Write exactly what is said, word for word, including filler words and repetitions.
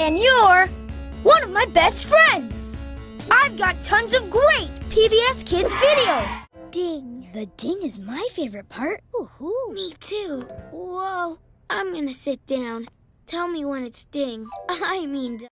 And you're one of my best friends. I've got tons of great P B S Kids videos. Ding. The ding is my favorite part. Ooh-hoo. Me too. Whoa. I'm gonna sit down. Tell me when it's ding. I mean...